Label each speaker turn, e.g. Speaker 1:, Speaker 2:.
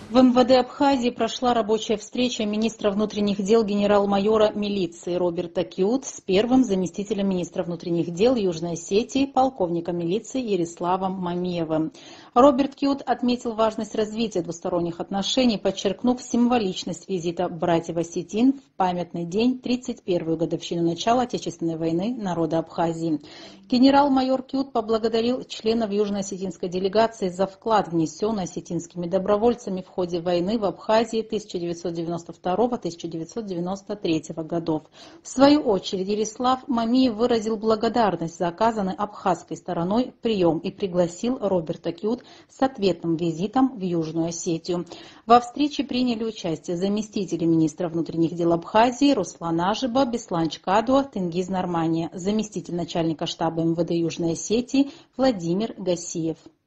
Speaker 1: В МВД Абхазии прошла рабочая встреча министра внутренних дел генерал-майора милиции Роберта Киут с первым заместителем министра внутренних дел Южной Осетии, полковником милиции Яриславом Мамиевым. Роберт Киут отметил важность развития двусторонних отношений, подчеркнув символичность визита братьев осетин в памятный день, 31-ю годовщину начала Отечественной войны народа Абхазии. Генерал-майор Киут поблагодарил членов южно-осетинской делегации за вклад, внесенный осетинскими добровольцами в ходе войны в Абхазии 1992-1993 годов. В свою очередь Ярислав Мамиев выразил благодарность за оказанный абхазской стороной прием и пригласил Роберта Киут с ответным визитом в Южную Осетию. Во встрече приняли участие заместители министра внутренних дел Абхазии Руслан Ажиба, Беслан Чкадуа, Тенгиз Нормания, заместитель начальника штаба МВД Южной Осетии Владимир Гасиев.